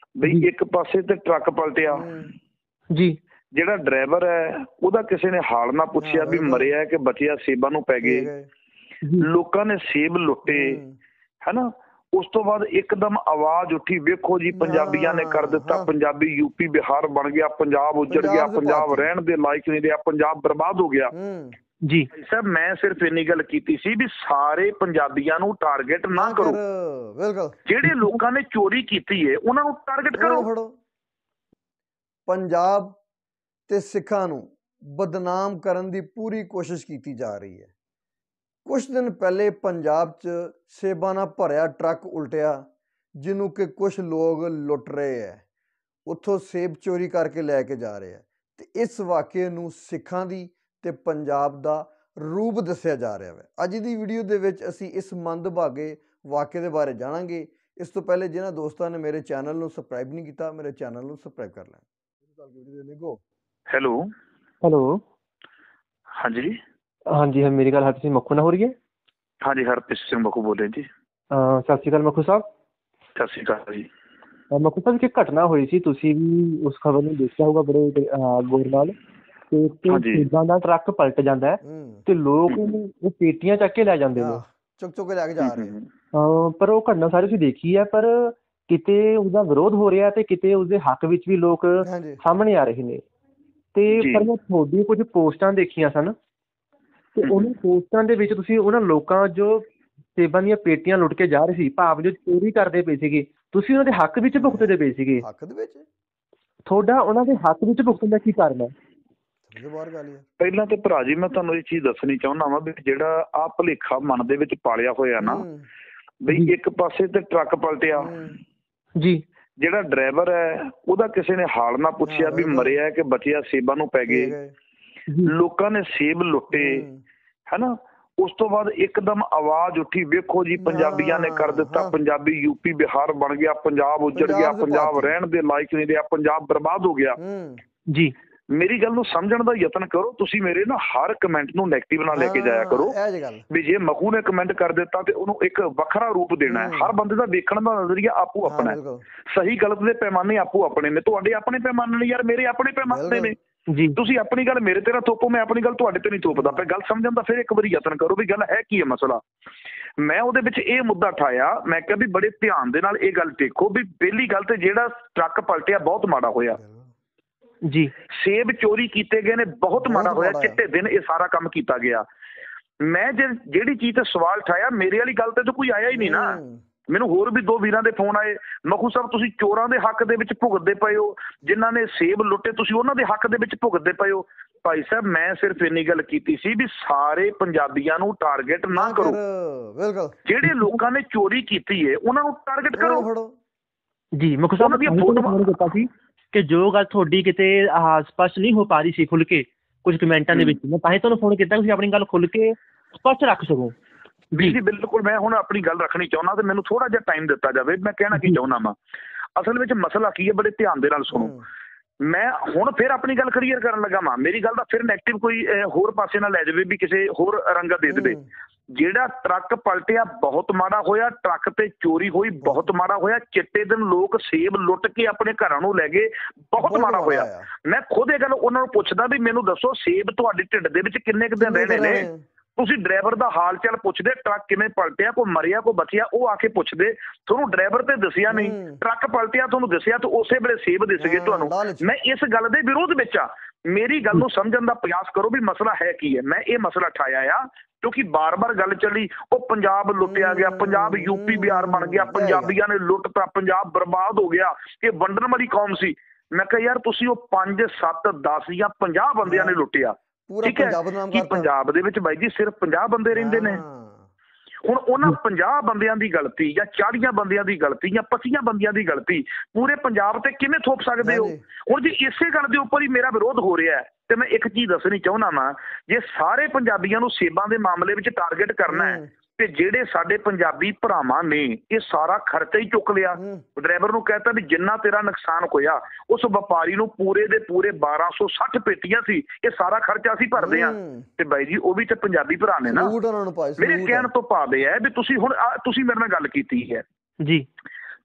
ਬਈ ਇੱਕ ਪਾਸੇ ਤੇ ਟਰੱਕ ਪਲਟਿਆ ਜੀ, ਜਿਹੜਾ ਡਰਾਈਵਰ ਹੈ ਉਹਦਾ ਕਿਸੇ ਨੇ ਹਾਲ ਨਾ ਪੁੱਛਿਆ ਵੀ ਮਰਿਆ ਕਿ ਬਚਿਆ, ਸੇਬਾਂ ਨੂੰ ਪੈ ਗਏ, ਲੋਕਾਂ ਨੇ ਸੇਬ ਲੁੱਟੇ, ਹੈਨਾ। ਉਸ ਤੋਂ ਬਾਅਦ ਇੱਕਦਮ ਆਵਾਜ਼ ਉੱਠੀ, ਵੇਖੋ ਜੀ ਪੰਜਾਬੀਆਂ ਨੇ ਕਰ ਦਿੱਤਾ, ਪੰਜਾਬੀ ਯੂਪੀ ਬਿਹਾਰ ਬਣ ਗਿਆ, ਪੰਜਾਬ ਉੱਜੜ ਗਿਆ, ਪੰਜਾਬ ਰਹਿਣ ਦੇ ਲਾਇਕ ਨਹੀਂ ਰਿਹਾ, ਪੰਜਾਬ ਬਰਬਾਦ ਹੋ ਗਿਆ। ਜੀ ਸਰ ਮੈਂ ਸਿਰਫ ਇੰਨੀ ਗੱਲ ਕੀਤੀ ਸੀ ਵੀ ਸਾਰੇ ਪੰਜਾਬੀਆਂ ਨੂੰ ਟਾਰਗੇਟ ਨਾ ਕਰੋ, ਜਿਹੜੇ ਲੋਕਾਂ ਨੇ ਚੋਰੀ ਕੀਤੀ ਹੈ ਉਹਨਾਂ ਨੂੰ ਟਾਰਗੇਟ ਕਰੋ। ਪੰਜਾਬ ਤੇ ਸਿੱਖਾਂ ਨੂੰ ਬਦਨਾਮ ਕਰਨ ਦੀ ਪੂਰੀ ਕੋਸ਼ਿਸ਼ ਕੀਤੀ ਜਾ ਰਹੀ ਹੈ। ਕੁਛ ਦਿਨ ਪਹਿਲੇ ਪੰਜਾਬ 'ਚ ਸੇਬਾਂ ਨਾਲ ਭਰਿਆ ਟਰੱਕ ਉਲਟਿਆ, ਜਿਹਨੂੰ ਕਿ ਕੁਛ ਲੋਕ ਲੁੱਟ ਰਹੇ ਹੈ, ਉੱਥੋਂ ਸੇਬ ਚੋਰੀ ਕਰਕੇ ਲੈ ਕੇ ਜਾ ਰਹੇ ਹੈ। ਤੇ ਇਸ ਵਾਕਿਏ ਨੂੰ ਸਿੱਖਾਂ ਦੀ ਤੇ ਪੰਜਾਬ ਦਾ ਰੂਪ ਦੱਸਿਆ ਜਾ ਰਿਹਾ ਹੈ। ਅੱਜ ਦੀ ਵੀਡੀਓ ਦੇ ਵਿੱਚ ਅਸੀਂ ਇਸ ਮੰਦਭਾਗੇ ਵਾਕਿਏ ਦੇ ਬਾਰੇ ਜਾਣਾਂਗੇ। ਇਸ ਤੋਂ ਪਹਿਲੇ ਜਿਨ੍ਹਾਂ ਦੋਸਤਾਂ ਨੇ ਮੇਰੇ ਚੈਨਲ ਨੂੰ ਸਬਸਕ੍ਰਾਈਬ ਨਹੀਂ ਕੀਤਾ, ਮੇਰੇ ਚੈਨਲ ਨੂੰ ਸਬਸਕ੍ਰਾਈਬ ਕਰ ਲੈਣ। ਹੈਲੋ ਹੈਲੋ, ਹਾਂਜੀ ਹਾਂਜੀ ਹਾਂ, ਮੇਰੀ ਗੱਲ ਹਰਪ੍ਰੀਤ ਸਿੰਘ ਮੱਖੂ ਨਾਲ ਹੋ ਰਹੀ ਹੈ? ਹਾਂਜੀ, ਹਰਪ੍ਰੀਤ ਸਿੰਘ ਮੱਖੂ ਬੋਲ ਰਹੇ ਜੀ। ਸਤਿ ਸ਼੍ਰੀ ਅਕਾਲ ਮੱਖੂ ਸਾਹਿਬ। ਸਤਿ ਸ਼੍ਰੀ ਅਕਾਲ ਜੀ। ਮੱਖੂ ਸਾਹਿਬ, ਇੱਕ ਘਟਨਾ ਹੋਈ ਸੀ, ਤੁਸੀਂ ਵੀ ਉਸ ਖਬਰ ਨੂੰ ਦੇਖਿਆ ਹੋਊਗਾ ਬੜੇ ਗੌਰ ਨਾਲ, ਤੇ ਸੇਬਾਂ ਦਾ ਟਰੱਕ ਪਲਟ ਜਾਂਦਾ ਹੈ ਤੇ ਲੋਕ ਉਹ ਪੇਟੀਆਂ ਚੱਕ ਕੇ ਲੈ ਜਾਂਦੇ ਨੇ, ਚੁੱਕ ਕੇ ਲੈ ਕੇ ਜਾ ਰਹੇ। ਪਰ ਉਹ ਘਟਨਾ ਸਾਰੀ ਤੁਸੀਂ ਦੇਖੀ ਹੈ, ਪਰ ਕਿਤੇ ਉਹਦਾ ਵਿਰੋਧ ਹੋ ਰਿਹਾ ਤੇ ਕਿਤੇ ਉਸਦੇ ਹੱਕ ਵਿੱਚ ਵੀ ਲੋਕ ਸਾਹਮਣੇ ਆ ਰਹੇ ਨੇ। ਤੇ ਪਰ ਮੈਂ ਤੁਹਾਡੀ ਕੁਝ ਪੋਸਟਾਂ ਦੇਖੀਆਂ ਸਨ, ਤੇ ਉਹਨਾਂ ਪੋਸਟਾਂ ਦੇ ਵਿੱਚ ਤੁਸੀਂ ਉਹਨਾਂ ਲੋਕਾਂ ਜੋ ਸੇਬਾਂ ਦੀਆਂ ਪੇਟੀਆਂ ਲੁੱਟ ਕੇ ਜਾ ਰਹੇ ਸੀ, ਭਾਵ ਜੋ ਚੋਰੀ ਕਰਦੇ ਪਏ ਸੀਗੇ, ਤੁਸੀਂ ਉਹਨਾਂ ਦੇ ਹੱਕ ਵਿੱਚ ਭੁਗਤਦੇ ਪਏ ਸੀਗੇ। ਹੱਕ ਦੇ ਵਿੱਚ ਤੁਹਾਡਾ ਉਹਨਾਂ ਦੇ ਹੱਕ ਵਿੱਚ ਭੁਗਤਣ ਦਾ ਕੀ ਕਾਰਨ ਹੈ? ਪਹਿਲਾਂ ਤੇ ਭਰਾ ਜੀ ਮੈਂ ਤੁਹਾਨੂੰ ਇਹ ਚੀਜ਼ ਦੱਸਣੀ ਚਾਹੁੰਦਾ ਵਾਂ ਵੀ ਜਿਹੜਾ ਆਹ ਭੁਲੇਖਾ ਮਨ ਦੇ ਵਿੱਚ ਪਾਲਿਆ ਹੋਇਆ ਨਾ, ਬਈ ਇੱਕ ਪਾਸੇ ਤੇ ਟਰੱਕ ਪਲਟਿਆ ਜੀ, ਜਿਹੜਾ ਡਰਾਈਵਰ ਹੈ ਉਹਦਾ ਕਿਸੇ ਨੇ ਹਾਲ ਨਾ ਪੁੱਛਿਆ ਵੀ ਮਰਿਆ ਕਿ ਬਚਿਆ, ਸੇਬਾਂ ਨੂੰ ਪੈ ਗਏ, ਲੋਕਾਂ ਨੇ ਸੇਬ ਲੁੱਟੇ, ਹੈਨਾ। ਉਸ ਤੋਂ ਬਾਅਦ ਇੱਕਦਮ ਆਵਾਜ਼ ਉੱਠੀ, ਵੇਖੋ ਜੀ ਪੰਜਾਬੀਆਂ ਨੇ ਕਰ ਦਿੱਤਾ, ਪੰਜਾਬੀ ਯੂਪੀ ਬਿਹਾਰ ਬਣ ਗਿਆ, ਪੰਜਾਬ ਉੱਜੜ ਗਿਆ, ਪੰਜਾਬ ਰਹਿਣ ਦੇ ਲਾਇਕ ਨਹੀਂ ਰਿਹਾ, ਪੰਜਾਬ ਬਰਬਾਦ ਹੋ ਗਿਆ। ਜੀ ਮੇਰੀ ਗੱਲ ਨੂੰ ਸਮਝਣ ਦਾ ਯਤਨ ਕਰੋ। ਤੁਸੀਂ ਮੇਰੇ ਨਾ ਹਰ ਕਮੈਂਟ ਨੂੰ ਨੈਗੇਟਿਵ ਨਾ ਲੈ ਕੇ ਜਾਇਆ ਕਰੋ ਵੀ ਜੇ ਮਖੂ ਨੇ ਕਮੈਂਟ ਕਰ ਦਿੱਤਾ ਤੇ ਉਹਨੂੰ ਇੱਕ ਵੱਖਰਾ ਰੂਪ ਦੇਣਾ ਹੈ। ਹਰ ਬੰਦੇ ਦਾ ਦੇਖਣ ਦਾ ਨਜ਼ਰੀਆ ਆਪੋ ਆਪਣਾ ਹੈ, ਸਹੀ ਗਲਤ ਦੇ ਪੈਮਾਨੇ ਆਪੋ ਆਪਣੇ ਨੇ। ਤੁਹਾਡੇ ਆਪਣੇ ਪੈਮਾਨੇ ਨੇ ਯਾਰ, ਮੇਰੇ ਆਪਣੇ ਪੈਮਾਨੇ ਨੇ। ਤੁਸੀਂ ਆਪਣੀ ਗੱਲ ਮੇਰੇ ਤੇ ਨਾ ਥੋਪੋ, ਮੈਂ ਆਪਣੀ ਗੱਲ ਤੁਹਾਡੇ ਤੇ ਨਹੀਂ ਥੋਪਦਾ। ਪਰ ਗੱਲ ਸਮਝਣ ਦਾ ਫਿਰ ਇੱਕ ਵਾਰੀ ਯਤਨ ਕਰੋ ਵੀ ਗੱਲ ਹੈ ਕੀ ਹੈ ਮਸਲਾ। ਮੈਂ ਉਹਦੇ ਵਿੱਚ ਇਹ ਮੁੱਦਾ ਉਠਾਇਆ, ਮੈਂ ਕਿਹਾ ਵੀ ਬੜੇ ਧਿਆਨ ਦੇ ਨਾਲ ਇਹ ਗੱਲ ਦੇਖੋ ਵੀ ਪਹਿਲੀ ਗੱਲ ਤੇ ਜਿਹੜਾ ਟਰੱਕ ਪਲਟਿਆ ਬਹੁਤ ਮਾੜਾ ਹੋਇਆ ਜੀ, ਸੇਬ ਚੋਰੀ ਕੀਤੇ ਗਏ ਨੇ, ਬਹੁਤ ਮਾੜਾ ਹੋਇਆ। ਚਿੱਟੇ ਦਿਨ ਇਹ ਸਾਰਾ ਕੰਮ ਕੀਤਾ ਗਿਆ। ਮੈਂ ਜਿਹੜੀ ਚੀਜ਼ ਤੇ ਸਵਾਲ ਉਠਾਇਆ, ਮੇਰੇ ਵਾਲੀ ਗੱਲ ਤੇ ਤਾਂ ਕੋਈ ਆਇਆ ਹੀ ਨਹੀਂ ਨਾ। ਮੈਨੂੰ ਹੋਰ ਵੀ ਦੋ ਵੀਰਾਂ ਦੇ ਫੋਨ ਆਏ, ਮਖੂ ਸਾਹਿਬ ਤੁਸੀਂ ਚੋਰਾਂ ਦੇ ਹੱਕ ਦੇ ਵਿੱਚ ਭੁਗਤਦੇ ਪਏ ਹੋ, ਜਿਨ੍ਹਾਂ ਨੇ ਸੇਬ ਲੁੱਟੇ ਤੁਸੀਂ ਉਹਨਾਂ ਦੇ ਹੱਕ ਦੇ ਵਿੱਚ ਭੁਗਤਦੇ ਪਏ ਹੋ। ਭਾਈ ਸਾਹਿਬ ਮੈਂ ਸਿਰਫ ਇੰਨੀ ਗੱਲ ਕੀਤੀ ਸੀ ਵੀ ਸਾਰੇ ਪੰਜਾਬੀਆਂ ਨੂੰ ਟਾਰਗੇਟ ਨਾ ਕਰੋ, ਜਿਹੜੇ ਲੋਕਾਂ ਨੇ ਚੋਰੀ ਕੀਤੀ ਹੈ ਉਹਨਾਂ ਨੂੰ ਟਾਰਗੇਟ ਕਰੋ। ਜੀ ਮਖੂ ਸਾਹਿਬ ਦੀਆਂ ਫੋਟੋਆਂ ਦਿੱਤਾ ਸੀ ਕਿ ਜੋ ਗੱਲ ਤੁਹਾਡੀ ਕਿਤੇ ਸਪਸ਼ਟ ਨਹੀਂ ਹੋ ਪਾ ਰਹੀ ਸੀ ਖੁੱਲ ਕੇ ਕੁਝ ਕਮੈਂਟਾਂ ਦੇ ਵਿੱਚ, ਮੈਂ ਤਾਂ ਹੀ ਤੁਹਾਨੂੰ ਫੋਨ ਕੀਤਾ ਤੁਸੀਂ ਆਪਣੀ ਗੱਲ ਖੁੱਲ ਕੇ ਸਪਸ਼ਟ ਰੱਖ ਸਕੋ। ਜੀ ਬਿਲਕੁਲ, ਮੈਂ ਹੁਣ ਆਪਣੀ ਗੱਲ ਰੱਖਣੀ ਚਾਹੁੰਦਾ ਤੇ ਮੈਨੂੰ ਥੋੜਾ ਜਿਹਾ ਟਾਈਮ ਦਿੱਤਾ ਜਾਵੇ। ਮੈਂ ਕਹਿਣਾ ਕੀ ਚਾਹੁੰਦਾ ਵਾਂ, ਅਸਲ ਵਿੱਚ ਮਸਲਾ ਕੀ ਹੈ, ਬੜੇ ਧਿਆਨ ਦੇ ਨਾਲ ਸੁਣੋ। ਮੈਂ ਹੁਣ ਫਿਰ ਆਪਣੀ ਗੱਲ ਕਲੀਅਰ ਕਰਨ ਲੱਗਾ ਵਾਂ। ਮੇਰੀ ਗੱਲ ਦਾ ਫਿਰ ਨੈਗੇਟਿਵ ਕੋਈ ਹੋਰ ਪਾਸੇ ਨਾ ਲੈ ਜਾਵੇ ਵੀ ਕਿਸੇ ਹੋਰ ਰੰਗਤ ਦੇ ਦੇਵੇ। ਜਿਹੜਾ ਟਰੱਕ ਪਲਟਿਆ ਬਹੁਤ ਮਾੜਾ ਹੋਇਆ, ਟਰੱਕ ਤੇ ਚੋਰੀ ਹੋਈ ਬਹੁਤ ਮਾੜਾ ਹੋਇਆ, ਚਿੱਟੇ ਦਿਨ ਲੋਕ ਸੇਬ ਲੁੱਟ ਕੇ ਆਪਣੇ ਘਰਾਂ ਨੂੰ ਲੈ ਗਏ ਬਹੁਤ ਮਾੜਾ ਹੋਇਆ। ਮੈਂ ਖੁਦ ਇਹ ਗੱਲ ਉਹਨਾਂ ਨੂੰ ਪੁੱਛਦਾ ਵੀ ਮੈਨੂੰ ਦੱਸੋ ਸੇਬ ਤੁਹਾਡੇ ਢਿੱਡ ਦੇ ਵਿੱਚ ਕਿੰਨੇ ਕੁ ਦਿਨ ਰਹਿਣੇ ਨੇ? ਤੁਸੀਂ ਡਰਾਈਵਰ ਦਾ ਹਾਲ ਚਾਲ ਪੁੱਛਦੇ, ਟਰੱਕ ਕਿਵੇਂ ਪਲਟਿਆ, ਕੋਈ ਮਰਿਆ ਕੋਈ ਬਚਿਆ, ਉਹ ਆ ਕੇ ਪੁੱਛਦੇ। ਤੁਹਾਨੂੰ ਡਰਾਈਵਰ ਤੇ ਦੱਸਿਆ ਨਹੀਂ, ਟਰੱਕ ਪਲਟਿਆ ਤੁਹਾਨੂੰ ਦੱਸਿਆ ਤੇ ਉਸੇ ਵੇਲੇ ਸੇਬ ਦਿਸ ਗਏ ਤੁਹਾਨੂੰ। ਮੈਂ ਇਸ ਗੱਲ ਦੇ ਵਿਰੋਧ ਵਿੱਚ ਆ। ਮੇਰੀ ਗੱਲ ਨੂੰ ਸਮਝਣ ਦਾ ਪ੍ਰਯਾਸ ਕਰੋ ਵੀ ਮਸਲਾ ਹੈ ਕੀ ਹੈ। ਮੈਂ ਇਹ ਮਸਲਾ ਉਠਾਇਆ ਆ ਕਿਉਂਕਿ ਬਾਰ-ਬਾਰ ਗੱਲ ਚੱਲੀ, ਉਹ ਪੰਜਾਬ ਲੁੱਟਿਆ ਗਿਆ, ਪੰਜਾਬ ਯੂਪੀ ਬਿਹਾਰ ਬਣ ਗਿਆ, ਪੰਜਾਬੀਆਂ ਨੇ ਲੁੱਟਤਾ, ਪੰਜਾਬ ਬਰਬਾਦ ਹੋ ਗਿਆ, ਇਹ ਵੰਡਣ ਵਾਲੀ ਕੌਮ ਸੀ। ਮੈਂ ਕਿਹਾ ਯਾਰ ਤੁਸੀਂ ਉਹ 5 7 10 ਜਾਂ 50 ਬੰਦਿਆਂ ਨੇ ਲੁੱਟਿਆ, ਠੀਕ ਹੈ ਕਿ ਪੰਜਾਬ ਦੇ ਵਿੱਚ ਬਾਈ ਜੀ ਸਿਰਫ 50 ਬੰਦੇ ਰਹਿੰਦੇ ਨੇ। ਹੁਣ ਉਹਨਾਂ 50 ਬੰਦਿਆਂ ਦੀ ਗਲਤੀ ਜਾਂ 40 ਬੰਦਿਆਂ ਦੀ ਗਲਤੀ ਜਾਂ 25 ਬੰਦਿਆਂ ਦੀ ਗਲਤੀ ਪੂਰੇ ਪੰਜਾਬ ਤੇ ਕਿਵੇਂ ਥੋਪ ਸਕਦੇ ਹੋ? ਹੁਣ ਜੇ ਇਸੇ ਗੱਲ ਦੇ ਉੱਪਰ ਹੀ ਮੇਰਾ ਵਿਰੋਧ ਹੋ ਰਿਹਾ ਤੇ ਮੈਂ ਇੱਕ ਚੀਜ਼ ਦੱਸਣੀ ਚਾਹੁੰਦਾ ਵਾਂ, ਜੇ ਸਾਰੇ ਪੰਜਾਬੀਆਂ ਨੂੰ ਸੇਬਾਂ ਦੇ ਮਾਮਲੇ ਵਿੱਚ ਟਾਰਗੇਟ ਕਰਨਾ ਹੈ ਤੇ ਜਿਹੜੇ ਸਾਡੇ ਪੰਜਾਬੀ ਭਰਾਵਾਂ ਨੇ ਇਹ ਸਾਰਾ ਖਰਚਾ ਹੀ ਚੁੱਕ ਲਿਆ। ਡਰਾਈਵਰ ਨੂੰ ਕਹਿਤਾ ਵੀ ਜਿੰਨਾ ਤੇਰਾ ਨੁਕਸਾਨ ਹੋਇਆ ਉਸ ਵਪਾਰੀ ਨੂੰ ਪੂਰੇ ਦੇ ਪੂਰੇ 1260 ਪੇਟੀਆਂ ਸੀ, ਇਹ ਸਾਰਾ ਖਰਚਾ ਅਸੀਂ ਭਰਦੇ ਹਾਂ। ਤੇ ਬਾਈ ਜੀ ਉਹ ਵੀ ਤੇ ਪੰਜਾਬੀ ਭਰਾ ਨੇ ਨਾ। ਮੇਰੇ ਕਹਿਣ ਤੋਂ ਭਾਵ ਇਹ ਹੈ ਵੀ ਤੁਸੀਂ ਹੁਣ ਤੁਸੀਂ ਮੇਰੇ ਨਾਲ ਗੱਲ ਕੀਤੀ ਹੈ ਜੀ,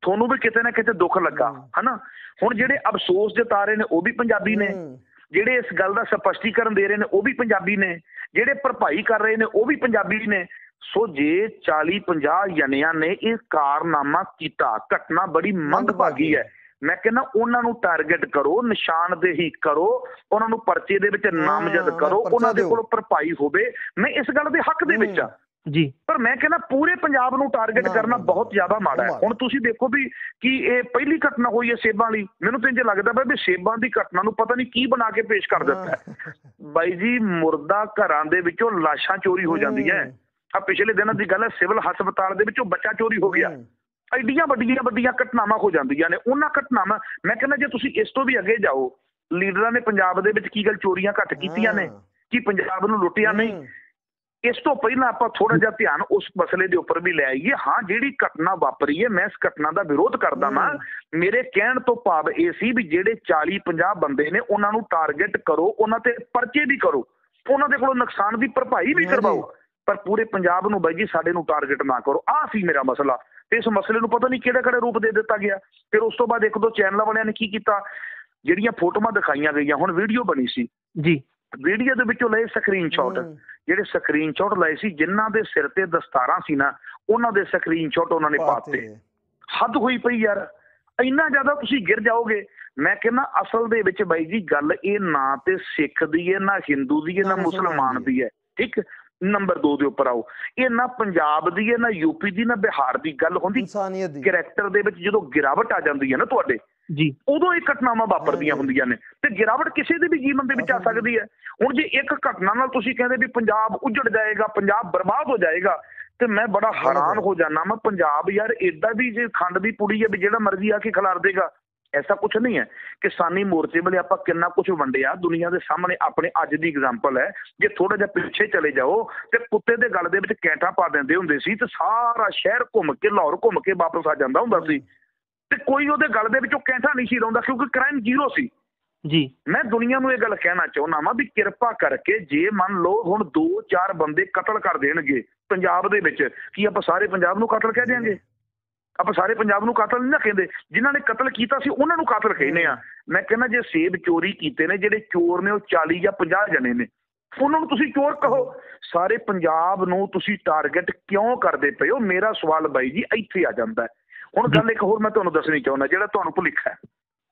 ਤੁਹਾਨੂੰ ਵੀ ਕਿਤੇ ਨਾ ਕਿਤੇ ਦੁੱਖ ਲੱਗਾ ਹਨਾ। ਹੁਣ ਜਿਹੜੇ ਅਫਸੋਸ ਜਤਾ ਰਹੇ ਨੇ ਉਹ ਵੀ ਪੰਜਾਬੀ ਨੇ, ਜਿਹੜੇ ਇਸ ਗੱਲ ਦਾ ਸਪਸ਼ਟੀਕਰਨ ਦੇ ਰਹੇ ਨੇ ਉਹ ਵੀ ਪੰਜਾਬੀ ਨੇ, ਜਿਹੜੇ ਭਰਪਾਈ ਕਰ ਰਹੇ ਨੇ ਉਹ ਵੀ ਪੰਜਾਬੀ ਨੇ। ਸੋ ਜੇ 40-50 ਜਣਿਆਂ ਨੇ ਇਹ ਕਾਰਨਾਮਾ ਕੀਤਾ, ਘਟਨਾ ਬੜੀ ਮੰਦਭਾਗੀ ਹੈ। ਮੈਂ ਕਹਿੰਦਾ ਉਹਨਾਂ ਨੂੰ ਟਾਰਗੇਟ ਕਰੋ, ਨਿਸ਼ਾਨਦੇਹੀ ਕਰੋ, ਉਹਨਾਂ ਨੂੰ ਪਰਚੇ ਦੇ ਵਿੱਚ ਨਾਮਜ਼ਦ ਕਰੋ, ਉਹਨਾਂ ਦੇ ਕੋਲ ਭਰਪਾਈ ਹੋਵੇ। ਮੈਂ ਇਸ ਗੱਲ ਦੇ ਹੱਕ ਦੇ ਵਿੱਚ ਆ ਜੀ, ਪਰ ਮੈਂ ਕਹਿੰਦਾ ਪੂਰੇ ਪੰਜਾਬ ਨੂੰ ਟਾਰਗੇਟ ਕਰਨਾ ਬਹੁਤ ਜ਼ਿਆਦਾ ਮਾੜਾ ਹੈ। ਹੁਣ ਤੁਸੀਂ ਦੇਖੋ ਵੀ ਕਿ ਇਹ ਪਹਿਲੀ ਘਟਨਾ ਹੋਈ ਹੈ ਸੇਬਾਂ ਵਾਲੀ, ਮੈਨੂੰ ਤਾਂ ਇੰਝ ਲੱਗਦਾ ਪਿਆ ਵੀ ਸੇਬਾਂ ਦੀ ਘਟਨਾ ਨੂੰ ਪਤਾ ਨਹੀਂ ਕੀ ਬਣਾ ਕੇ ਪੇਸ਼ ਕਰ ਦਿੱਤਾ ਹੈ। ਬਾਈ ਜੀ, ਮੁਰਦਾ ਘਰਾਂ ਦੇ ਵਿੱਚੋਂ ਲਾਸ਼ਾਂ ਚੋਰੀ ਹੋ ਜਾਂਦੀਆਂ। ਆ ਪਿਛਲੇ ਦਿਨਾਂ ਦੀ ਗੱਲ ਹੈ, ਸਿਵਲ ਹਸਪਤਾਲ ਦੇ ਵਿੱਚੋਂ ਬੱਚਾ ਚੋਰੀ ਹੋ ਗਿਆ। ਐਡੀਆਂ ਵੱਡੀਆਂ ਘਟਨਾਵਾਂ ਹੋ ਜਾਂਦੀਆਂ ਨੇ। ਉਹਨਾਂ ਘਟਨਾਵਾਂ ਮੈਂ ਕਹਿੰਦਾ ਜੇ ਤੁਸੀਂ ਇਸ ਤੋਂ ਵੀ ਅੱਗੇ ਜਾਓ, ਲੀਡਰਾਂ ਨੇ ਪੰਜਾਬ ਦੇ ਵਿੱਚ ਕੀ ਗੱਲ ਚੋਰੀਆਂ ਘੱਟ ਕੀਤੀਆਂ ਨੇ? ਕੀ ਪੰਜਾਬ ਨੂੰ ਲੁੱਟਿਆ ਨਹੀਂ? ਇਸ ਤੋਂ ਪਹਿਲਾਂ ਆਪਾਂ ਥੋੜਾ ਜਿਹਾ ਧਿਆਨ ਉਸ ਮਸਲੇ ਦੇ ਉੱਪਰ ਵੀ ਲੈ ਆਈਏ। ਹਾਂ, ਜਿਹੜੀ ਘਟਨਾ ਵਾਪਰੀ ਹੈ ਮੈਂ ਇਸ ਘਟਨਾ ਦਾ ਵਿਰੋਧ ਕਰਦਾ ਵਾਂ। ਮੇਰੇ ਕਹਿਣ ਤੋਂ ਭਾਵ ਇਹ ਸੀ ਵੀ ਜਿਹੜੇ 40-50 ਬੰਦੇ ਨੇ ਉਹਨਾਂ ਨੂੰ ਟਾਰਗੇਟ ਕਰੋ, ਉਹਨਾਂ ਤੇ ਪਰਚੇ ਵੀ ਕਰੋ, ਉਹਨਾਂ ਦੇ ਕੋਲੋਂ ਨੁਕਸਾਨ ਦੀ ਭਰਪਾਈ ਵੀ ਕਰਵਾਓ, ਪਰ ਪੂਰੇ ਪੰਜਾਬ ਨੂੰ ਬਾਈ ਜੀ ਸਾਡੇ ਨੂੰ ਟਾਰਗੇਟ ਨਾ ਕਰੋ। ਆਹ ਸੀ ਮੇਰਾ ਮਸਲਾ। ਤੇ ਇਸ ਮਸਲੇ ਨੂੰ ਪਤਾ ਨਹੀਂ ਕਿਹੜੇ ਰੂਪ ਦੇ ਦਿੱਤਾ ਗਿਆ। ਫਿਰ ਉਸ ਤੋਂ ਬਾਅਦ 1-2 ਚੈਨਲਾਂ ਵਾਲਿਆਂ ਨੇ ਕੀ ਕੀਤਾ, ਜਿਹੜੀਆਂ ਫੋਟੋਆਂ ਦਿਖਾਈਆਂ ਗਈਆਂ, ਹੁਣ ਵੀਡੀਓ ਬਣੀ ਸੀ ਜੀ, ਵੀਡੀਓ ਦੇ ਵਿੱਚੋਂ ਲਏ ਸਕਰੀਨਸ਼ਾਟ, ਜਿਹੜੇ ਸਕਰੀਨਸ਼ਾਟ ਲਏ ਸੀ ਜਿਨ੍ਹਾਂ ਦੇ ਸਿਰ ਤੇ ਦਸਤਾਰਾਂ ਸੀ ਨਾ, ਉਹਨਾਂ ਦੇ ਸਕਰੀਨਸ਼ਾਟ ਉਹਨਾਂ ਨੇ ਪਾਤੇ। ਹੱਦ ਹੋਈ ਪਈ ਯਾਰ, ਇੰਨਾ ਜ਼ਿਆਦਾ ਤੁਸੀਂ ਗਿਰ ਜਾਓਗੇ। ਮੈਂ ਕਹਿੰਦਾ ਅਸਲ ਦੇ ਵਿੱਚ ਬਾਈ ਜੀ ਗੱਲ ਇਹ ਨਾ ਤੇ ਸਿੱਖ ਦੀ ਹੈ, ਨਾ ਹਿੰਦੂ ਦੀ ਹੈ, ਨਾ ਮੁਸਲਮਾਨ ਦੀ ਹੈ। ਠੀਕ, ਨੰਬਰ 2 ਦੇ ਉੱਪਰ ਆਓ, ਇਹ ਨਾ ਪੰਜਾਬ ਦੀ ਹੈ, ਨਾ ਯੂਪੀ ਦੀ, ਨਾ ਬਿਹਾਰ ਦੀ ਗੱਲ ਹੁੰਦੀ। ਕਰੈਕਟਰ ਦੇ ਵਿੱਚ ਜਦੋਂ ਗਿਰਾਵਟ ਆ ਜਾਂਦੀ ਹੈ ਨਾ ਤੁਹਾਡੇ ਜੀ, ਉਦੋਂ ਇਹ ਘਟਨਾਵਾਂ ਵਾਪਰਦੀਆਂ ਹੁੰਦੀਆਂ ਨੇ। ਤੇ ਗਿਰਾਵਟ ਕਿਸੇ ਦੇ ਵੀ ਜੀਵਨ ਦੇ ਵਿੱਚ ਆ ਸਕਦੀ ਹੈ। ਹੁਣ ਜੇ ਇੱਕ ਘਟਨਾ ਨਾਲ ਤੁਸੀਂ ਕਹਿੰਦੇ ਵੀ ਪੰਜਾਬ ਉੱਜੜ ਜਾਏਗਾ, ਪੰਜਾਬ ਬਰਬਾਦ ਹੋ ਜਾਏਗਾ, ਤੇ ਮੈਂ ਬੜਾ ਹੈਰਾਨ ਹੋ ਜਾਣਾ। ਮੈਂ ਪੰਜਾਬ ਯਾਰ ਏਦਾਂ ਵੀ ਜੇ ਖੰਡ ਦੀ ਪੁੜੀ ਹੈ ਵੀ ਜਿਹੜਾ ਮਰਜ਼ੀ ਆ ਕੇ ਖਿਲਾਰ ਦੇਗਾ, ਐਸਾ ਕੁਛ ਨਹੀਂ ਹੈ। ਕਿਸਾਨੀ ਮੋਰਚੇ ਵੇਲੇ ਆਪਾਂ ਕਿੰਨਾ ਕੁਛ ਵੰਡਿਆ ਦੁਨੀਆ ਦੇ ਸਾਹਮਣੇ। ਆਪਣੇ ਅੱਜ ਦੀ ਐਗਜ਼ਾਮਪਲ ਹੈ, ਜੇ ਥੋੜਾ ਜਿਹਾ ਪਿੱਛੇ ਚਲੇ ਜਾਓ ਤੇ ਕੁੱਤੇ ਦੇ ਗਲ ਦੇ ਵਿੱਚ ਕੈਂਠਾ ਪਾ ਦਿੰਦੇ ਹੁੰਦੇ ਸੀ ਤੇ ਸਾਰਾ ਸ਼ਹਿਰ ਘੁੰਮ ਕੇ, ਲਾਹੌਰ ਘੁੰਮ ਕੇ ਵਾਪਸ ਆ ਜਾਂਦਾ ਹੁੰਦਾ ਸੀ, ਤੇ ਕੋਈ ਉਹਦੇ ਗਲ ਦੇ ਵਿੱਚੋਂ ਕੈਂਠਾ ਨਹੀਂ ਸੀ ਲਾਉਂਦਾ ਕਿਉਂਕਿ ਕ੍ਰਾਈਮ ਜ਼ੀਰੋ ਸੀ ਜੀ। ਮੈਂ ਦੁਨੀਆ ਨੂੰ ਇਹ ਗੱਲ ਕਹਿਣਾ ਚਾਹੁੰਦਾ ਵਾਂ ਵੀ ਕਿਰਪਾ ਕਰਕੇ ਜੇ ਮੰਨ ਲਓ ਹੁਣ 2-4 ਬੰਦੇ ਕਤਲ ਕਰ ਦੇਣਗੇ ਪੰਜਾਬ ਦੇ ਵਿੱਚ, ਕੀ ਆਪਾਂ ਸਾਰੇ ਪੰਜਾਬ ਨੂੰ ਕਤਲ ਕਹਿ ਦਿਆਂਗੇ? ਆਪਾਂ ਸਾਰੇ ਪੰਜਾਬ ਨੂੰ ਕਾਤਲ ਨਹੀਂ ਨਾ ਕਹਿੰਦੇ। ਜਿਨ੍ਹਾਂ ਨੇ ਕਤਲ ਕੀਤਾ ਸੀ ਉਹਨਾਂ ਨੂੰ ਕਾਤਲ ਕਹਿੰਦੇ ਆ। ਮੈਂ ਕਹਿੰਦਾ ਜੇ ਸੇਬ ਚੋਰੀ ਕੀਤੇ ਨੇ, ਜਿਹੜੇ ਚੋਰ ਨੇ ਉਹ 40 ਜਾਂ 50 ਜਣੇ ਨੇ, ਉਹਨਾਂ ਨੂੰ ਤੁਸੀਂ ਚੋਰ ਕਹੋ। ਸਾਰੇ ਪੰਜਾਬ ਨੂੰ ਤੁਸੀਂ ਟਾਰਗੇਟ ਕਿਉਂ ਕਰਦੇ ਪਏ ਹੋ? ਮੇਰਾ ਸਵਾਲ ਬਾਈ ਜੀ ਇੱਥੇ ਆ ਜਾਂਦਾ। ਹੁਣ ਗੱਲ ਇੱਕ ਹੋਰ ਮੈਂ ਤੁਹਾਨੂੰ ਦੱਸਣੀ ਚਾਹੁੰਦਾ, ਜਿਹੜਾ ਤੁਹਾਨੂੰ ਭੁਲੇਖਾ ਹੈ।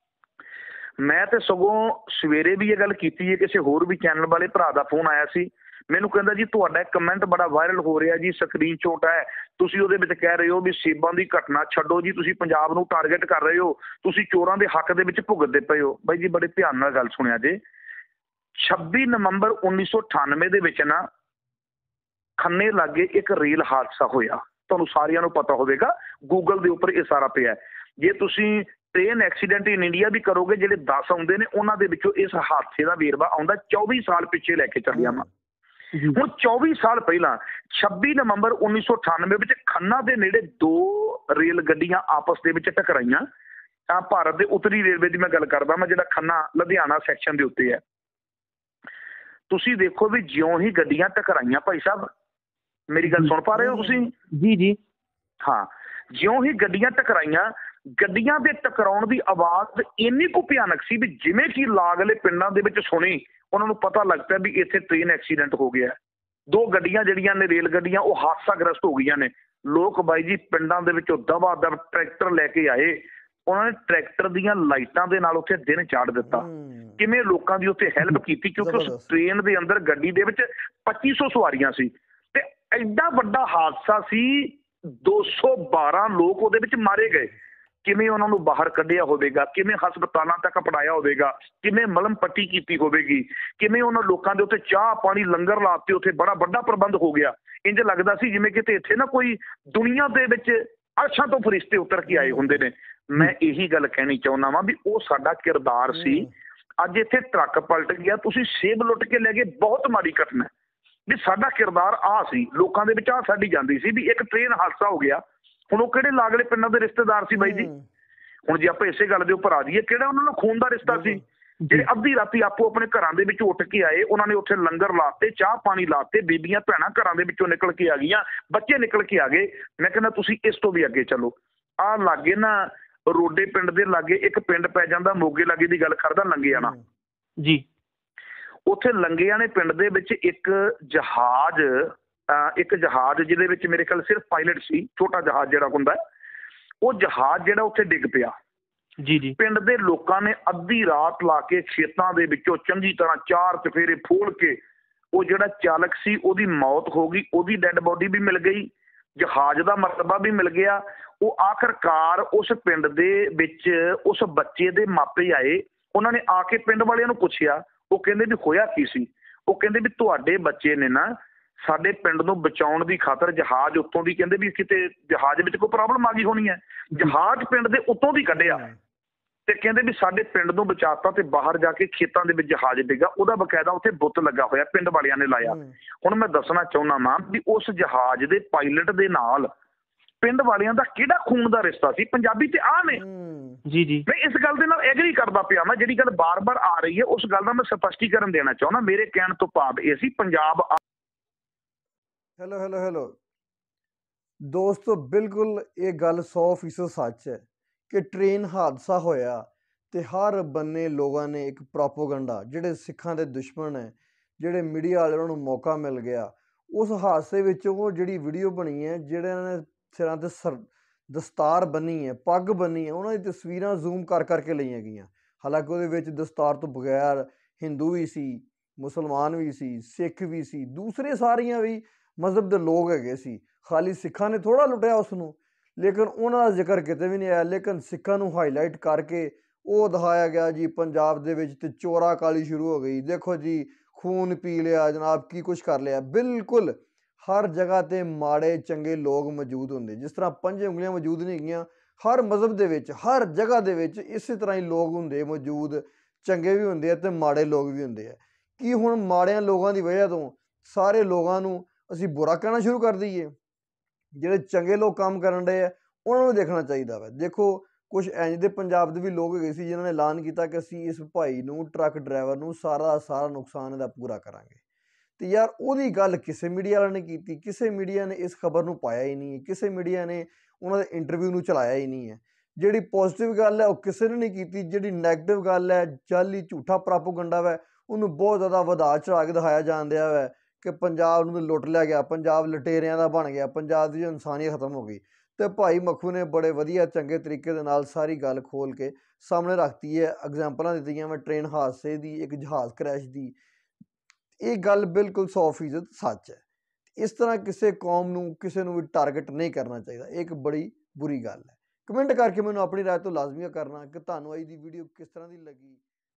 ਮੈਂ ਤੇ ਸਗੋਂ ਸਵੇਰੇ ਵੀ ਇਹ ਗੱਲ ਕੀਤੀ ਹੈ, ਕਿਸੇ ਹੋਰ ਵੀ ਚੈਨਲ ਵਾਲੇ ਭਰਾ ਦਾ ਫੋਨ ਆਇਆ ਸੀ, ਮੈਨੂੰ ਕਹਿੰਦਾ ਜੀ ਤੁਹਾਡਾ ਇੱਕ ਕਮੈਂਟ ਬੜਾ ਵਾਇਰਲ ਹੋ ਰਿਹਾ ਜੀ, ਸਕਰੀਨਸ਼ਾਟ ਹੈ, ਤੁਸੀਂ ਉਹਦੇ ਵਿੱਚ ਕਹਿ ਰਹੇ ਹੋ ਵੀ ਸੇਬਾਂ ਦੀ ਘਟਨਾ ਛੱਡੋ ਜੀ, ਤੁਸੀਂ ਪੰਜਾਬ ਨੂੰ ਟਾਰਗੇਟ ਕਰ ਰਹੇ ਹੋ, ਤੁਸੀਂ ਚੋਰਾਂ ਦੇ ਹੱਕ ਦੇ ਵਿੱਚ ਭੁਗਤਦੇ ਪਏ ਹੋ। ਬਾਈ ਜੀ ਬੜੇ ਧਿਆਨ ਨਾਲ ਗੱਲ ਸੁਣਿਆ ਜੇ। 26 ਨਵੰਬਰ 1998 ਦੇ ਵਿੱਚ ਨਾ ਖੰਨੇ ਲਾਗੇ ਇੱਕ ਰੇਲ ਹਾਦਸਾ ਹੋਇਆ, ਤੁਹਾਨੂੰ ਸਾਰਿਆਂ ਨੂੰ ਪਤਾ ਹੋਵੇਗਾ, ਗੂਗਲ ਦੇ ਉੱਪਰ ਇਹ ਸਾਰਾ ਪਿਆ। ਜੇ ਤੁਸੀਂ ਟ੍ਰੇਨ ਐਕਸੀਡੈਂਟ ਇਨ ਇੰਡੀਆ ਵੀ ਕਰੋਗੇ, ਜਿਹੜੇ 10 ਆਉਂਦੇ ਨੇ ਉਹਨਾਂ ਦੇ ਵਿੱਚੋਂ ਇਸ ਹਾਦਸੇ ਦਾ ਵੇਰਵਾ ਆਉਂਦਾ। 24 ਸਾਲ ਪਿੱਛੇ ਲੈ ਕੇ ਚੱਲਿਆ ਵਾ। ਹੁਣ 24 ਸਾਲ ਪਹਿਲਾਂ 26 ਨਵੰਬਰ 1998 ਵਿੱਚ ਖੰਨਾ ਦੇ ਨੇੜੇ 2 ਰੇਲ ਗੱਡੀਆਂ ਆਪਸ ਦੇ ਵਿੱਚ ਟਕਰਾਈਆਂ। ਭਾਰਤ ਦੇ ਉੱਤਰੀ ਰੇਲਵੇ ਦੀ ਮੈਂ ਗੱਲ ਕਰਦਾ ਮੈਂ, ਜਿਹੜਾ ਖੰਨਾ ਲੁਧਿਆਣਾ ਸੈਕਸ਼ਨ ਦੇ ਉੱਤੇ ਹੈ। ਤੁਸੀਂ ਦੇਖੋ ਵੀ ਜਿਉਂ ਹੀ ਗੱਡੀਆਂ ਟਕਰਾਈਆਂ, ਭਾਈ ਸਾਹਿਬ ਮੇਰੀ ਗੱਲ ਸੁਣ ਪਾ ਰਹੇ ਹੋ ਤੁਸੀਂ? ਜੀ ਜੀ ਹਾਂ, ਜਿਉਂ ਹੀ ਗੱਡੀਆਂ ਟਕਰਾਈਆਂ, ਗੱਡੀਆਂ ਦੇ ਟਕਰਾਉਣ ਦੀ ਆਵਾਜ਼ ਇੰਨੀ ਕੁ ਭਿਆਨਕ ਸੀ ਵੀ ਜਿਵੇਂ ਕਿ ਲਾਗਲੇ ਪਿੰਡਾਂ ਦੇ ਵਿੱਚ ਸੁਣੀ, ਉਹਨਾਂ ਨੂੰ ਪਤਾ ਲੱਗ ਪਿਆ ਵੀ ਇੱਥੇ ਟ੍ਰੇਨ ਐਕਸੀਡੈਂਟ ਹੋ ਗਿਆ। 2 ਗੱਡੀਆਂ ਜਿਹੜੀਆਂ ਨੇ ਰੇਲ ਗੱਡੀਆਂ ਉਹ ਹਾਦਸਾਗ੍ਰਸਤ ਹੋ ਗਈਆਂ ਨੇ। ਲੋਕ ਬਾਈ ਜੀ ਪਿੰਡਾਂ ਦੇ ਵਿੱਚੋਂ ਦਬਾ ਦਬ ਟਰੈਕਟਰ ਲੈ ਕੇ ਆਏ, ਉਹਨਾਂ ਨੇ ਟਰੈਕਟਰ ਦੀਆਂ ਲਾਈਟਾਂ ਦੇ ਨਾਲ ਉੱਥੇ ਦਿਨ ਚਾੜ ਦਿੱਤਾ। ਕਿਵੇਂ ਲੋਕਾਂ ਦੀ ਉੱਥੇ ਹੈਲਪ ਕੀਤੀ, ਕਿਉਂਕਿ ਉਸ ਟ੍ਰੇਨ ਦੇ ਅੰਦਰ ਗੱਡੀ ਦੇ ਵਿੱਚ 2500 ਸਵਾਰੀਆਂ ਸੀ ਤੇ ਐਡਾ ਵੱਡਾ ਹਾਦਸਾ ਸੀ, 212 ਲੋਕ ਉਹਦੇ ਵਿੱਚ ਮਾਰੇ ਗਏ। ਕਿਵੇਂ ਉਹਨਾਂ ਨੂੰ ਬਾਹਰ ਕੱਢਿਆ ਹੋਵੇਗਾ, ਕਿਵੇਂ ਹਸਪਤਾਲਾਂ ਤੱਕ ਪੜਾਇਆ ਹੋਵੇਗਾ, ਕਿਵੇਂ ਮਲਮ ਪੱਟੀ ਕੀਤੀ ਹੋਵੇਗੀ, ਕਿਵੇਂ ਉਹਨਾਂ ਲੋਕਾਂ ਦੇ ਉੱਤੇ ਚਾਹ ਪਾਣੀ ਲੰਗਰ ਲਾਤੇ, ਉੱਥੇ ਬੜਾ ਵੱਡਾ ਪ੍ਰਬੰਧ ਹੋ ਗਿਆ। ਇੰਝ ਲੱਗਦਾ ਸੀ ਜਿਵੇਂ ਕਿਤੇ ਇੱਥੇ ਨਾ ਕੋਈ ਦੁਨੀਆ ਦੇ ਵਿੱਚ ਅਰਸ਼ਾਂ ਤੋਂ ਫਰਿਸ਼ਤੇ ਉਤਰ ਕੇ ਆਏ ਹੁੰਦੇ ਨੇ। ਮੈਂ ਇਹੀ ਗੱਲ ਕਹਿਣੀ ਚਾਹੁੰਦਾ ਵਾਂ ਵੀ ਉਹ ਸਾਡਾ ਕਿਰਦਾਰ ਸੀ। ਅੱਜ ਇੱਥੇ ਟਰੱਕ ਪਲਟ ਗਿਆ, ਤੁਸੀਂ ਸੇਬ ਲੁੱਟ ਕੇ ਲੈ ਗਏ, ਬਹੁਤ ਮਾੜੀ ਘਟਨਾ। ਵੀ ਸਾਡਾ ਕਿਰਦਾਰ ਆਹ ਸੀ, ਲੋਕਾਂ ਦੇ ਵਿੱਚ ਆਹ ਸਾਡੀ ਜਾਂਦੀ ਸੀ ਵੀ ਇੱਕ ਟ੍ਰੇਨ ਹਾਦਸਾ ਹੋ ਗਿਆ। ਹੁਣ ਉਹ ਕਿਹੜੇ ਲਾਗਲੇ ਪਿੰਡਾਂ ਦੇ ਰਿਸ਼ਤੇਦਾਰ ਸੀ ਬਾਈ ਜੀ? ਹੁਣ ਜੇ ਆਪਾਂ ਇਸੇ ਗੱਲ ਦੇ ਉੱਪਰ ਆ ਜਾਈਏ, ਕਿਹੜਾ ਉਹਨਾਂ ਨੂੰ ਖੂਨ ਦਾ ਰਿਸ਼ਤਾ ਸੀ? ਜਿਹੜੇ ਅੱਧੀ ਰਾਤੀ ਆਪੋ ਆਪਣੇ ਘਰਾਂ ਦੇ ਵਿੱਚ ਉੱਠ ਕੇ ਆਏ, ਉਹਨਾਂ ਨੇ ਉੱਥੇ ਲੰਗਰ ਲਾਤੇ, ਚਾਹ ਪਾਣੀ ਲਾਤੇ, ਬੀਬੀਆਂ ਭੈਣਾਂ ਘਰਾਂ ਦੇ ਵਿੱਚੋਂ ਨਿਕਲ ਕੇ ਆ ਗਈਆਂ, ਬੱਚੇ ਨਿਕਲ ਕੇ ਆ ਗਏ। ਮੈਂ ਕਹਿੰਦਾ ਤੁਸੀਂ ਇਸ ਤੋਂ ਵੀ ਅੱਗੇ ਚੱਲੋ। ਆ ਲਾਗੇ ਨਾ ਰੋਡੇ ਪਿੰਡ ਦੇ ਲਾਗੇ ਇੱਕ ਪਿੰਡ ਪੈ ਜਾਂਦਾ, ਮੋਗੇ ਲਾਗੇ ਦੀ ਗੱਲ ਕਰਦਾ, ਲੰਗੇਆਣਾ ਜੀ। ਉੱਥੇ ਲੰਗੇਆਣੇ ਪਿੰਡ ਦੇ ਵਿੱਚ ਇੱਕ ਜਹਾਜ਼ ਜਿਹਦੇ ਵਿੱਚ ਮੇਰੇ ਖਿਆਲ ਸਿਰਫ ਪਾਇਲਟ ਸੀ, ਛੋਟਾ ਜਹਾਜ਼ ਜਿਹੜਾ ਹੁੰਦਾ, ਉਹ ਜਹਾਜ਼ ਜਿਹੜਾ ਉੱਥੇ ਡਿੱਗ ਪਿਆ। ਜੀ ਜੀ। ਪਿੰਡ ਦੇ ਲੋਕਾਂ ਨੇ ਅੱਧੀ ਰਾਤ ਲਾ ਕੇ ਖੇਤਾਂ ਦੇ ਵਿੱਚੋਂ ਚੰਗੀ ਤਰ੍ਹਾਂ 4 ਚਫੇਰੇ ਫੋਲ ਕੇ ਉਹ ਜਿਹੜਾ ਚਾਲਕ ਸੀ ਉਹਦੀ ਮੌਤ ਹੋ ਗਈ, ਉਹਦੀ ਡੈੱਡ ਬੋਡੀ ਵੀ ਮਿਲ ਗਈ, ਜਹਾਜ਼ ਦਾ ਮਰਤਬਾ ਵੀ ਮਿਲ ਗਿਆ। ਉਹ ਆਖਰਕਾਰ ਉਸ ਪਿੰਡ ਦੇ ਵਿੱਚ ਉਸ ਬੱਚੇ ਦੇ ਮਾਪੇ ਆਏ, ਉਹਨਾਂ ਨੇ ਆ ਕੇ ਪਿੰਡ ਵਾਲਿਆਂ ਨੂੰ ਪੁੱਛਿਆ। ਉਹ ਕਹਿੰਦੇ ਵੀ ਹੋਇਆ ਕੀ ਸੀ? ਉਹ ਕਹਿੰਦੇ ਵੀ ਤੁਹਾਡੇ ਬੱਚੇ ਨੇ ਨਾ ਸਾਡੇ ਪਿੰਡ ਨੂੰ ਬਚਾਉਣ ਦੀ ਖਾਤਰ ਜਹਾਜ਼ ਉੱਤੋਂ ਦੀ, ਕਹਿੰਦੇ ਵੀ ਕਿਤੇ ਜਹਾਜ਼ ਵਿੱਚ ਕੋਈ ਪ੍ਰੋਬਲਮ ਆ ਗਈ ਹੋਣੀ ਹੈ, ਜਹਾਜ਼ ਪਿੰਡ ਦੇ ਉੱਤੋਂ ਦੀ ਕੱਢਿਆ ਤੇ ਕਹਿੰਦੇ ਵੀ ਸਾਡੇ ਪਿੰਡ ਨੂੰ ਬਚਾਤਾ ਤੇ ਬਾਹਰ ਜਾ ਕੇ ਖੇਤਾਂ ਦੇ ਵਿੱਚ ਜਹਾਜ਼ ਡਿੱਗਾ, ਉਹਦਾ ਬਕਾਇਦਾ ਉੱਥੇ ਬੁੱਤ ਲੱਗਾ ਹੋਇਆ, ਪਿੰਡ ਵਾਲਿਆਂ ਨੇ ਲਾਇਆ। ਹੁਣ ਮੈਂ ਦੱਸਣਾ ਚਾਹੁੰਦਾ ਵਾਂ ਵੀ ਉਸ ਜਹਾਜ਼ ਦੇ ਪਾਇਲਟ ਦੇ ਨਾਲ ਪਿੰਡ ਵਾਲਿਆਂ ਦਾ ਕਿਹੜਾ ਖੂਨ ਦਾ ਰਿਸ਼ਤਾ ਸੀ? ਪੰਜਾਬੀ ਤੇ ਆ ਨੇ। ਜੀ ਜੀ। ਮੈਂ ਇਸ ਗੱਲ ਦੇ ਨਾਲ ਐਗਰੀ ਕਰਦਾ ਪਿਆ, ਮੈਂ ਜਿਹੜੀ ਗੱਲ ਬਾਰ-ਬਾਰ ਆ ਰਹੀ ਹੈ ਉਸ ਗੱਲ ਦਾ ਮੈਂ ਸਪਸ਼ਟੀਕਰਨ ਦੇਣਾ ਚਾਹੁੰਦਾ। ਮੇਰੇ ਕਹਿਣ ਤੋਂ ਭਾਵ ਇਹ ਸੀ ਪੰਜਾਬ। ਹੈਲੋ ਦੋਸਤੋ, ਬਿਲਕੁਲ ਇਹ ਗੱਲ 100% ਸੱਚ ਹੈ ਕਿ ਟ੍ਰੇਨ ਹਾਦਸਾ ਹੋਇਆ ਤੇ ਹਰ ਬੰਨੇ ਲੋਕਾਂ ਨੇ ਇੱਕ ਪ੍ਰੋਪੋਗੰਡਾ, ਜਿਹੜੇ ਸਿੱਖਾਂ ਦੇ ਦੁਸ਼ਮਣ ਹੈ, ਜਿਹੜੇ ਮੀਡੀਆ ਵਾਲਿਆਂ ਨੂੰ ਮੌਕਾ ਮਿਲ ਗਿਆ, ਉਸ ਹਾਦਸੇ ਵਿੱਚ ਉਹ ਜਿਹੜੀ ਵੀਡੀਓ ਬਣੀ ਹੈ, ਜਿਹੜੇ ਨੇ ਸਿਰਾਂ ਤੇ ਦਸਤਾਰ ਬੰਨੀ ਹੈ, ਪੱਗ ਬੰਨੀ ਹੈ, ਉਹਨਾਂ ਦੀ ਤਸਵੀਰਾਂ ਜ਼ੂਮ ਕਰ ਕਰਕੇ ਲਈਆਂ ਗਈਆਂ। ਹਾਲਾਂਕਿ ਉਹਦੇ ਵਿੱਚ ਦਸਤਾਰ ਤੋਂ ਬਗੈਰ ਹਿੰਦੂ ਵੀ ਸੀ, ਮੁਸਲਮਾਨ ਵੀ ਸੀ, ਸਿੱਖ ਵੀ ਸੀ, ਦੂਸਰੇ ਸਾਰੀਆਂ ਵੀ ਮਜ਼ਹਬ ਦੇ ਲੋਕ ਹੈਗੇ ਸੀ। ਖਾਲੀ ਸਿੱਖਾਂ ਨੇ ਥੋੜ੍ਹਾ ਲੁੱਟਿਆ ਉਸ ਨੂੰ, ਲੇਕਿਨ ਉਹਨਾਂ ਦਾ ਜ਼ਿਕਰ ਕਿਤੇ ਵੀ ਨਹੀਂ ਆਇਆ। ਲੇਕਿਨ ਸਿੱਖਾਂ ਨੂੰ ਹਾਈਲਾਈਟ ਕਰਕੇ ਉਹ ਦਿਖਾਇਆ ਗਿਆ ਜੀ ਪੰਜਾਬ ਦੇ ਵਿੱਚ ਤੇ ਚੋਰਾ ਕਾਲੀ ਸ਼ੁਰੂ ਹੋ ਗਈ, ਦੇਖੋ ਜੀ ਖੂਨ ਪੀ ਲਿਆ ਜਨਾਬ, ਕੀ ਕੁਛ ਕਰ ਲਿਆ। ਬਿਲਕੁਲ ਹਰ ਜਗ੍ਹਾ 'ਤੇ ਮਾੜੇ ਚੰਗੇ ਲੋਕ ਮੌਜੂਦ ਹੁੰਦੇ, ਜਿਸ ਤਰ੍ਹਾਂ 5 ਉਂਗਲੀਆਂ ਮੌਜੂਦ ਨਹੀਂ ਹੈਗੀਆਂ, ਹਰ ਮਜ਼ਹਬ ਦੇ ਵਿੱਚ ਹਰ ਜਗ੍ਹਾ ਦੇ ਵਿੱਚ ਇਸੇ ਤਰ੍ਹਾਂ ਹੀ ਲੋਕ ਹੁੰਦੇ ਮੌਜੂਦ, ਚੰਗੇ ਵੀ ਹੁੰਦੇ ਆ ਅਤੇ ਮਾੜੇ ਲੋਕ ਵੀ ਹੁੰਦੇ ਆ। ਕੀ ਹੁਣ ਮਾੜਿਆਂ ਲੋਕਾਂ ਦੀ ਵਜ੍ਹਾ ਤੋਂ ਸਾਰੇ ਲੋਕਾਂ ਨੂੰ ਅਸੀਂ ਬੁਰਾ ਕਹਿਣਾ ਸ਼ੁਰੂ ਕਰ ਦਈਏ? ਜਿਹੜੇ ਚੰਗੇ ਲੋਕ ਕੰਮ ਕਰਨ ਰਹੇ ਆ ਉਹਨਾਂ ਨੂੰ ਦੇਖਣਾ ਚਾਹੀਦਾ ਵਾ। ਦੇਖੋ ਕੁਛ ਇੰਝ ਦੇ ਪੰਜਾਬ ਦੇ ਵੀ ਲੋਕ ਹੈਗੇ ਸੀ ਜਿਨ੍ਹਾਂ ਨੇ ਐਲਾਨ ਕੀਤਾ ਕਿ ਅਸੀਂ ਇਸ ਭਾਈ ਨੂੰ, ਟਰੱਕ ਡਰਾਈਵਰ ਨੂੰ ਸਾਰਾ ਨੁਕਸਾਨ ਇਹਦਾ ਪੂਰਾ ਕਰਾਂਗੇ। ਤੇ ਯਾਰ ਉਹਦੀ ਗੱਲ ਕਿਸੇ ਮੀਡੀਆ ਵਾਲਿਆਂ ਨੇ ਕੀਤੀ? ਕਿਸੇ ਮੀਡੀਆ ਨੇ ਇਸ ਖਬਰ ਨੂੰ ਪਾਇਆ ਹੀ ਨਹੀਂ, ਕਿਸੇ ਮੀਡੀਆ ਨੇ ਉਹਨਾਂ ਦੇ ਇੰਟਰਵਿਊ ਨੂੰ ਚਲਾਇਆ ਹੀ ਨਹੀਂ ਹੈ। ਜਿਹੜੀ ਪੋਜ਼ੀਟਿਵ ਗੱਲ ਹੈ ਉਹ ਕਿਸੇ ਨੇ ਨਹੀਂ ਕੀਤੀ, ਜਿਹੜੀ ਨੈਗੇਟਿਵ ਗੱਲ ਹੈ, ਜਾਲੀ ਝੂਠਾ ਪ੍ਰਾਪੋਗੰਡਾ ਵਾ, ਉਹਨੂੰ ਬਹੁਤ ਜ਼ਿਆਦਾ ਵਧਾ ਚੜ੍ਹਾ ਕੇ ਦਿਖਾਇਆ ਜਾਣ ਡਿਆ ਵਾ ਕਿ ਪੰਜਾਬ ਨੂੰ ਲੁੱਟ ਲਿਆ ਗਿਆ, ਪੰਜਾਬ ਲੁਟੇਰਿਆਂ ਦਾ ਬਣ ਗਿਆ, ਪੰਜਾਬ ਦੀ ਇਨਸਾਨੀਅਤ ਖਤਮ ਹੋ ਗਈ। ਤੇ ਭਾਈ ਮੱਖੂ ਨੇ ਬੜੇ ਵਧੀਆ ਚੰਗੇ ਤਰੀਕੇ ਦੇ ਨਾਲ ਸਾਰੀ ਗੱਲ ਖੋਲ ਕੇ ਸਾਹਮਣੇ ਰੱਖਤੀ ਹੈ, ਐਗਜ਼ਾਮਪਲਾਂ ਦਿੱਤੀਆਂ ਮੈਂ ਟ੍ਰੇਨ ਹਾਦਸੇ ਦੀ, ਇੱਕ ਜਹਾਜ਼ ਕਰੈਸ਼ ਦੀ। ਇਹ ਗੱਲ ਬਿਲਕੁਲ 100% ਸੱਚ ਹੈ। ਇਸ ਤਰ੍ਹਾਂ ਕਿਸੇ ਕੌਮ ਨੂੰ, ਕਿਸੇ ਨੂੰ ਵੀ ਟਾਰਗੇਟ ਨਹੀਂ ਕਰਨਾ ਚਾਹੀਦਾ, ਇਹ ਇੱਕ ਬੜੀ ਬੁਰੀ ਗੱਲ ਹੈ। ਕਮੈਂਟ ਕਰਕੇ ਮੈਨੂੰ ਆਪਣੀ ਰਾਏ ਤੋਂ ਲਾਜ਼ਮੀ ਕਰਨਾ ਕਿ ਤੁਹਾਨੂੰ ਅੱਜ ਦੀ ਵੀਡੀਓ ਕਿਸ ਤਰ੍ਹਾਂ ਦੀ ਲੱਗੀ।